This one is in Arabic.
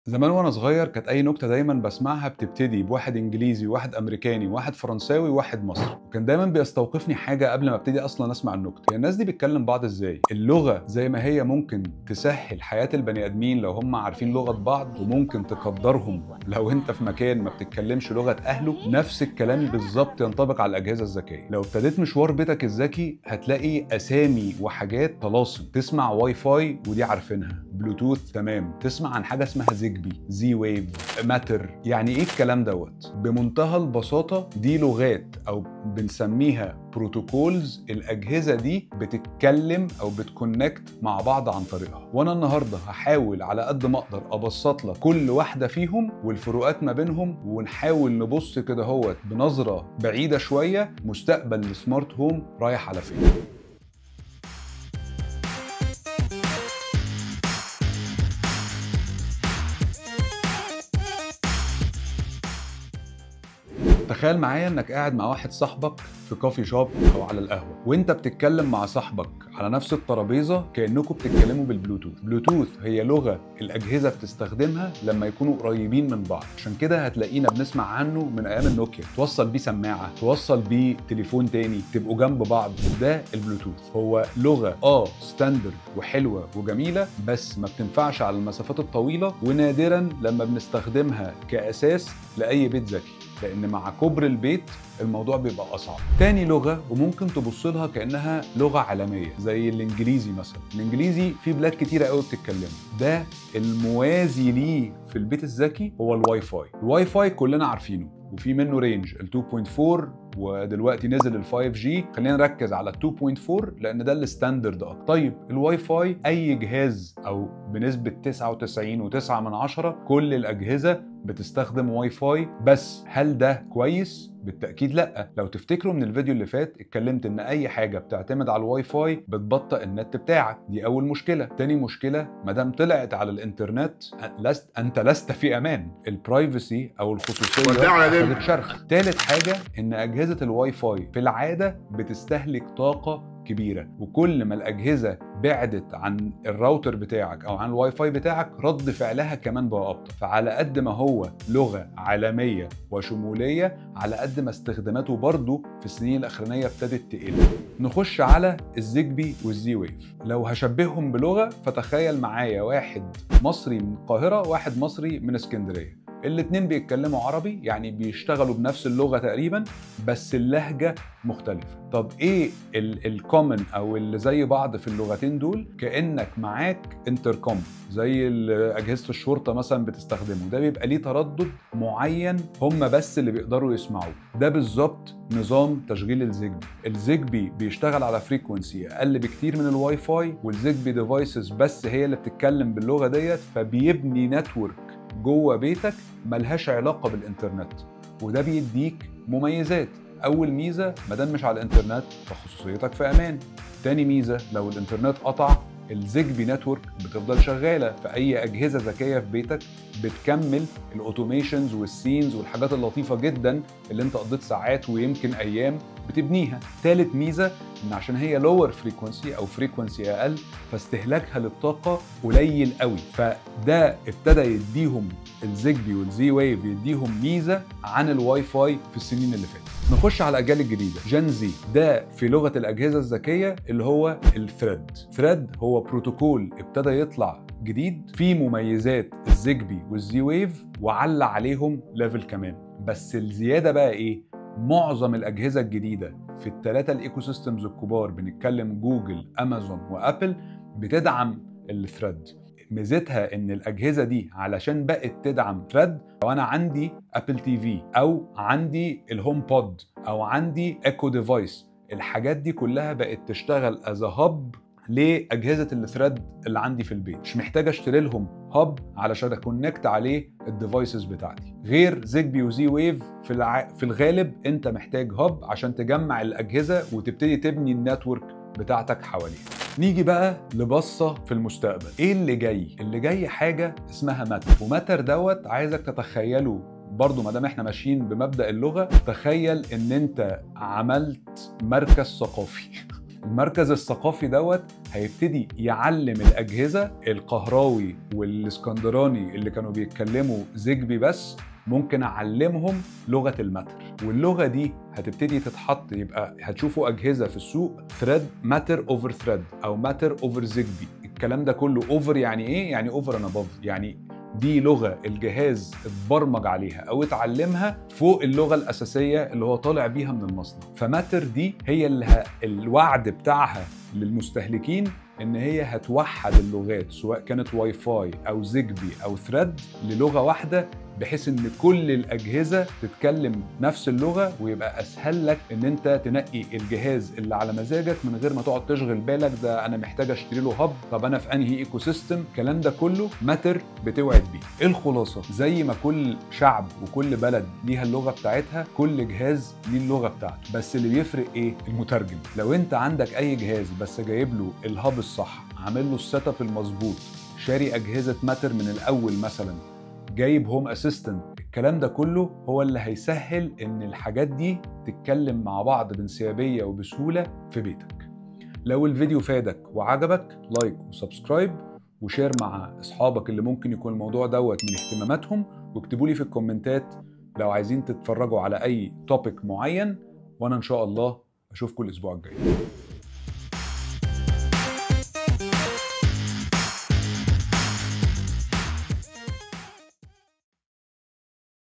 زمان وانا صغير كانت اي نكته دايما بسمعها بتبتدي بواحد انجليزي وواحد امريكاني وواحد فرنساوي وواحد مصري، وكان دايما بيستوقفني حاجه قبل ما ابتدي اصلا اسمع النكته. هي الناس دي بتكلم بعض ازاي؟ اللغه زي ما هي ممكن تسهل حياه البني ادمين لو هم عارفين لغه بعض، وممكن تقدرهم لو انت في مكان ما بتتكلمش لغه اهله. نفس الكلام بالظبط ينطبق على الاجهزه الذكيه. لو ابتديت مشوار بيتك الذكي هتلاقي اسامي وحاجات طلاسم. تسمع واي فاي ودي عارفينها، بلوتوث تمام، تسمع عن حاجه اسمها زيجبي، زي ويف، ماتر. يعني ايه الكلام دوت؟ بمنتهى البساطه دي لغات او بنسميها بروتوكولز. الاجهزه دي بتتكلم او بتكونكت مع بعض عن طريقها، وانا النهارده هحاول على قد ما اقدر ابسط لك كل واحده فيهم والفروقات ما بينهم، ونحاول نبص كده هوت بنظره بعيده شويه مستقبل السمارت هوم رايح على فين. تخيل معايا انك قاعد مع واحد صاحبك في كوفي شوب او على القهوه، وانت بتتكلم مع صاحبك على نفس الترابيزه كانكم بتتكلموا بالبلوتوث. بلوتوث هي لغه الاجهزه بتستخدمها لما يكونوا قريبين من بعض، عشان كده هتلاقينا بنسمع عنه من ايام النوكيا. توصل بيه سماعه، توصل بيه تليفون تاني، تبقوا جنب بعض. ده البلوتوث. هو لغه ستاندرد وحلوه وجميله، بس ما بتنفعش على المسافات الطويله، ونادرا لما بنستخدمها كاساس لاي بيت ذكي، لان مع كبر البيت الموضوع بيبقى اصعب. تاني لغه وممكن تبص لها كانها لغه عالميه زي الانجليزي مثلا. الانجليزي في بلاد كتيره قوي بتتكلمه. ده الموازي ليه في البيت الذكي هو الواي فاي. الواي فاي كلنا عارفينه، وفي منه رينج ال 2.4 ودلوقتي نزل ال 5G. خلينا نركز على ال 2.4 لان ده الستاندرد اكتر. طيب الواي فاي اي جهاز او بنسبه 99.9 كل الاجهزه بتستخدم واي فاي، بس هل ده كويس؟ بالتأكيد لأ. لو تفتكروا من الفيديو اللي فات اتكلمت ان اي حاجة بتعتمد على الواي فاي بتبطئ النت بتاعك. دي اول مشكلة. تاني مشكلة، مادام طلعت على الانترنت انت لست في امان. البرايفسي او الخصوصية خدت شرخ. تالت حاجة ان اجهزة الواي فاي في العادة بتستهلك طاقة كبيرة، وكل ما الأجهزة بعدت عن الراوتر بتاعك أو عن الواي فاي بتاعك رد فعلها كمان بقى أبطأ. فعلى قد ما هو لغة عالمية وشمولية، على قد ما استخداماته برضو في السنين الأخرانية ابتدت تقل. نخش على الزيجبي والزي ويف. لو هشبههم بلغة فتخيل معايا واحد مصري من القاهرة واحد مصري من اسكندرية. الاتنين بيتكلموا عربي، يعني بيشتغلوا بنفس اللغة تقريبا، بس اللهجة مختلفة. طب ايه الكومن او اللي زي بعض في اللغتين دول؟ كأنك معاك انتركوم زي اجهزة الشرطة مثلا بتستخدمه. ده بيبقى ليه تردد معين هم بس اللي بيقدروا يسمعوه. ده بالظبط نظام تشغيل الزيجبي. الزيجبي بيشتغل على فريكونسي اقل بكتير من الواي فاي، والزيجبي ديفايسز بس هي اللي بتتكلم باللغة ديت، فبيبني نتورك جوه بيتك ملهاش علاقة بالإنترنت. وده بيديك مميزات. أول ميزة، مادام مش على الإنترنت فخصوصيتك في أمان. تاني ميزة، لو الإنترنت قطع الزيجبي نتورك بتفضل شغالة، فأي أجهزة ذكية في بيتك بتكمل الأوتوميشنز والسينز والحاجات اللطيفة جدا اللي انت قضيت ساعات ويمكن أيام بتبنيها. تالت ميزة، ان عشان هي لور فريكونسي او فريكونسي اقل، فاستهلاكها للطاقه قليل قوي. فده ابتدى يديهم الزيجبي والزي ويف يديهم ميزه عن الواي فاي في السنين اللي فاتت. نخش على الاجيال الجديده جين زي. ده في لغه الاجهزه الذكيه اللي هو الثريد. ثريد هو بروتوكول ابتدى يطلع جديد فيه مميزات الزيجبي والزي ويف وعلى عليهم ليفل كمان. بس الزياده بقى ايه؟ معظم الأجهزة الجديدة في الثلاثة الإيكو سيستمز الكبار، بنتكلم جوجل، أمازون، وأبل، بتدعم الثريد. ميزتها إن الأجهزة دي علشان بقت تدعم ثريد، لو أنا عندي أبل تي في أو عندي الهوم بود أو عندي إيكو ديفايس، الحاجات دي كلها بقت تشتغل از هاب لاجهزه الثريد اللي عندي في البيت. مش محتاج اشتري لهم هاب علشان اكونكت عليه الديفايسز بتاعتي. غير زيجبي وزي ويف في الغالب انت محتاج هاب عشان تجمع الاجهزه وتبتدي تبني النتورك بتاعتك حواليها. نيجي بقى لبصه في المستقبل. ايه اللي جاي؟ اللي جاي حاجه اسمها ماتر. وماتر دوت عايزك تتخيله برضو، ما دام احنا ماشيين بمبدأ اللغة، تخيل ان انت عملت مركز ثقافي المركز الثقافي دوت هيبتدي يعلم الأجهزة القهراوي والاسكندراني اللي كانوا بيتكلموا زيجبي بس، ممكن أعلمهم لغة الماتر. واللغة دي هتبتدي تتحط، يبقى هتشوفوا أجهزة في السوق ثريد ماتر اوفر ثريد أو ماتر اوفر زيجبي. الكلام ده كله اوفر يعني ايه؟ يعني اوفر اند اباف، يعني دي لغة الجهاز اتبرمج عليها او اتعلمها فوق اللغة الأساسية اللي هو طالع بيها من المصنع. فماتر دي هي اللي الوعد بتاعها للمستهلكين ان هي هتوحد اللغات، سواء كانت واي فاي او زيجبي او ثريد، للغة واحدة، بحيث ان كل الاجهزه تتكلم نفس اللغه، ويبقى اسهل لك ان انت تنقي الجهاز اللي على مزاجك من غير ما تقعد تشغل بالك ده انا محتاج اشتري له هب، طب انا في انهي ايكو سيستم. الكلام ده كله ماتر بتوعد بيه. ايه الخلاصه؟ زي ما كل شعب وكل بلد ليها اللغه بتاعتها، كل جهاز ليه اللغه بتاعته، بس اللي بيفرق ايه؟ المترجم. لو انت عندك اي جهاز بس جايب له الهب الصح، عامل له السيت اب المظبوط، شاري اجهزه ماتر من الاول مثلا، جايب هوم اسيستنت، الكلام ده كله هو اللي هيسهل ان الحاجات دي تتكلم مع بعض بانسيابية وبسهولة في بيتك. لو الفيديو فادك وعجبك، لايك وسبسكرايب وشير مع اصحابك اللي ممكن يكون الموضوع دوت من اهتماماتهم، واكتبوا لي في الكومنتات لو عايزين تتفرجوا على اي توبيك معين، وانا ان شاء الله اشوفكم الاسبوع الجاي.